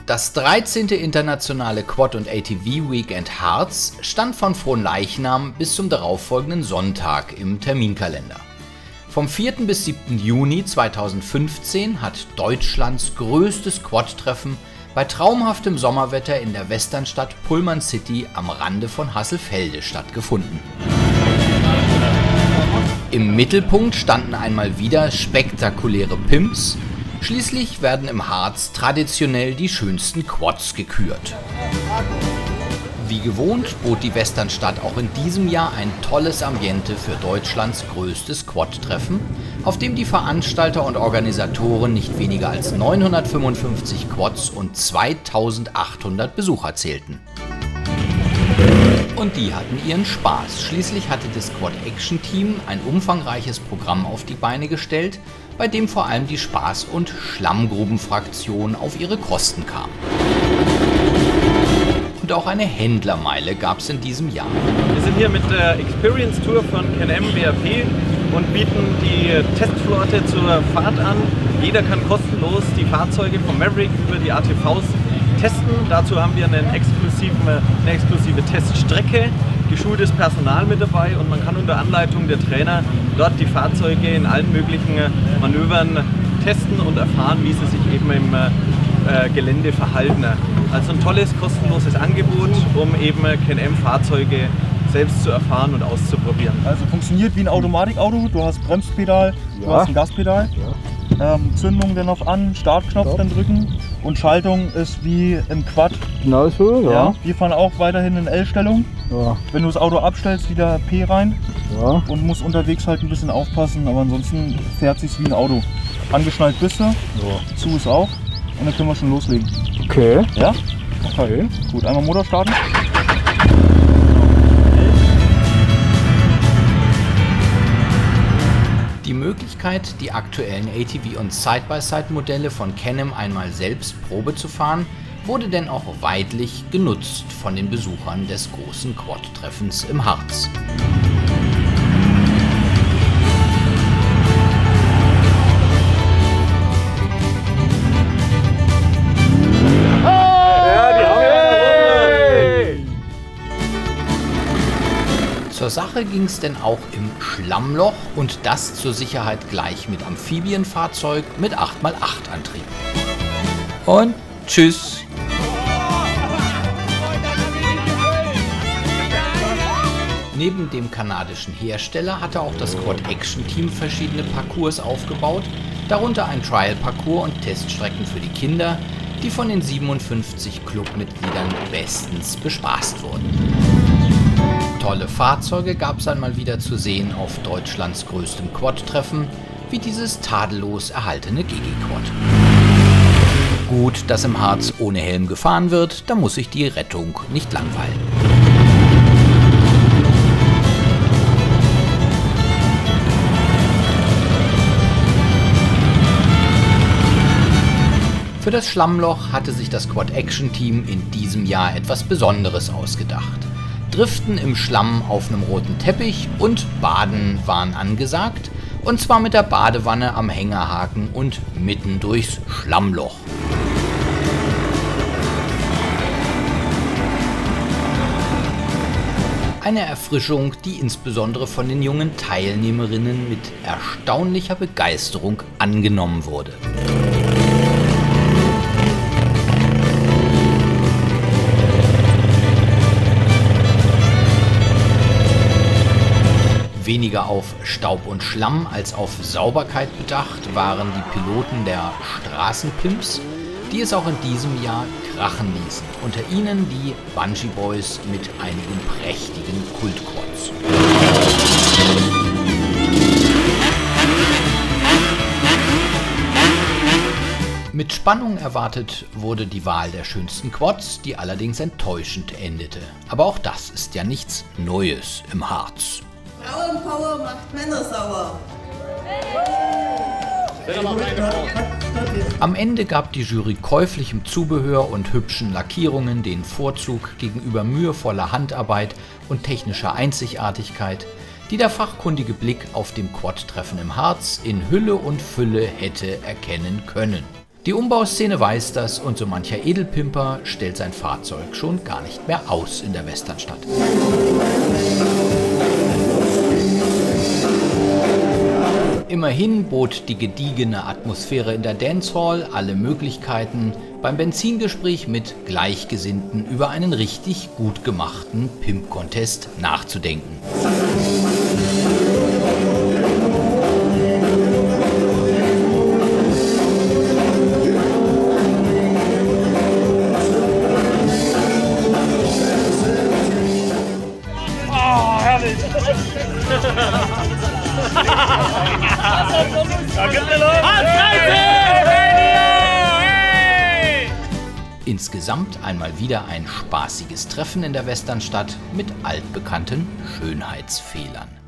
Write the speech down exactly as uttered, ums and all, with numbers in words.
Das dreizehnte internationale Quad und A T V Weekend Harz stand von Fronleichnam bis zum darauffolgenden Sonntag im Terminkalender. Vom vierten bis siebten Juni zweitausendfünfzehn hat Deutschlands größtes Quad-Treffen bei traumhaftem Sommerwetter in der Westernstadt Pullman City am Rande von Hasselfelde stattgefunden. Im Mittelpunkt standen einmal wieder spektakuläre Pimps. Schließlich werden im Harz traditionell die schönsten Quads gekürt. Wie gewohnt bot die Westernstadt auch in diesem Jahr ein tolles Ambiente für Deutschlands größtes Quad-Treffen, auf dem die Veranstalter und Organisatoren nicht weniger als neunhundertfünfundfünfzig Quads und zweitausendachthundert Besucher zählten. Und die hatten ihren Spaß. Schließlich hatte das Quad Action Team ein umfangreiches Programm auf die Beine gestellt, bei dem vor allem die Spaß- und Schlammgrubenfraktion auf ihre Kosten kam. Und auch eine Händlermeile gab es in diesem Jahr. Wir sind hier mit der Experience Tour von Can-Am W R P und bieten die Testflotte zur Fahrt an. Jeder kann kostenlos die Fahrzeuge vom Maverick über die A T Vs testen. Dazu haben wir einen exklusiven, eine exklusive Teststrecke, geschultes Personal mit dabei und man kann unter Anleitung der Trainer dort die Fahrzeuge in allen möglichen Manövern testen und erfahren, wie sie sich eben im äh, Gelände verhalten. Also ein tolles, kostenloses Angebot, um eben Can-Am-Fahrzeuge selbst zu erfahren und auszuprobieren. Also funktioniert wie ein Automatikauto, du hast Bremspedal, ja. Du hast ein Gaspedal, ja. ähm, Zündung dann noch an, Startknopf ja. dann drücken und Schaltung ist wie im Quad. Genau so, ja. ja. Wir fahren auch weiterhin in L-Stellung. Ja. Wenn du das Auto abstellst, wieder P rein ja. und musst unterwegs halt ein bisschen aufpassen, aber ansonsten fährt sich's wie ein Auto. Angeschnallt bist du, ja. zu ist auch und dann können wir schon loslegen. Okay. Ja? Okay. Gut, einmal Motor starten. Die Möglichkeit, die aktuellen A T V- und Side-by-Side-Modelle von Can-Am einmal selbst Probe zu fahren, wurde denn auch weidlich genutzt von den Besuchern des großen Quad-Treffens im Harz. Zur Sache ging es denn auch im Schlammloch und das zur Sicherheit gleich mit Amphibienfahrzeug mit acht mal acht Antrieb. Und tschüss! Neben dem kanadischen Hersteller hatte auch das Quad Action Team verschiedene Parcours aufgebaut, darunter ein Trial-Parcours und Teststrecken für die Kinder, die von den siebenundfünfzig Clubmitgliedern bestens bespaßt wurden. Tolle Fahrzeuge gab es einmal wieder zu sehen auf Deutschlands größtem Quad-Treffen, wie dieses tadellos erhaltene G G-Quad. Gut, dass im Harz ohne Helm gefahren wird, da muss sich die Rettung nicht langweilen. Für das Schlammloch hatte sich das Quad Action Team in diesem Jahr etwas Besonderes ausgedacht. Driften im Schlamm auf einem roten Teppich und Baden waren angesagt, und zwar mit der Badewanne am Hängerhaken und mitten durchs Schlammloch. Eine Erfrischung, die insbesondere von den jungen Teilnehmerinnen mit erstaunlicher Begeisterung angenommen wurde. Weniger auf Staub und Schlamm als auf Sauberkeit bedacht waren die Piloten der Straßenpimps, die es auch in diesem Jahr krachen ließen. Unter ihnen die Bungee Boys mit einigen prächtigen Kultquads. Mit Spannung erwartet wurde die Wahl der schönsten Quads, die allerdings enttäuschend endete. Aber auch das ist ja nichts Neues im Harz. Frauenpower macht Männer sauer. Am Ende gab die Jury käuflichem Zubehör und hübschen Lackierungen den Vorzug gegenüber mühevoller Handarbeit und technischer Einzigartigkeit, die der fachkundige Blick auf dem Quad-Treffen im Harz in Hülle und Fülle hätte erkennen können. Die Umbauszene weiß das und so mancher Edelpimper stellt sein Fahrzeug schon gar nicht mehr aus in der Westernstadt. Immerhin bot die gediegene Atmosphäre in der Dancehall alle Möglichkeiten, beim Benzingespräch mit Gleichgesinnten über einen richtig gut gemachten Pimp-Contest nachzudenken. Insgesamt einmal wieder ein spaßiges Treffen in der Westernstadt mit altbekannten Schönheitsfehlern.